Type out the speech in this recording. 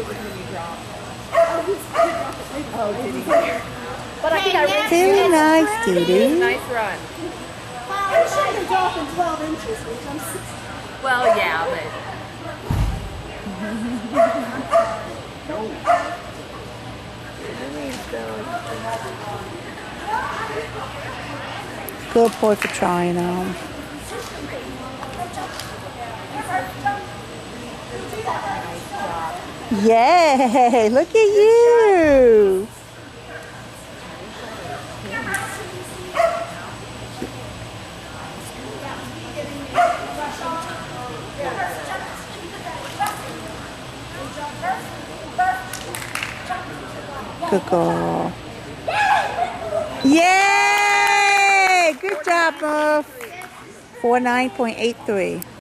Oh, did he? But I think I read Too nice, Dee. Nice run. Well, it should have dropped in 12 inches, which I'm 6. Well, yeah, but. Good boy for trying on. Yay! Look at you! Good girl. Yay! Good job, Murph. 49.83.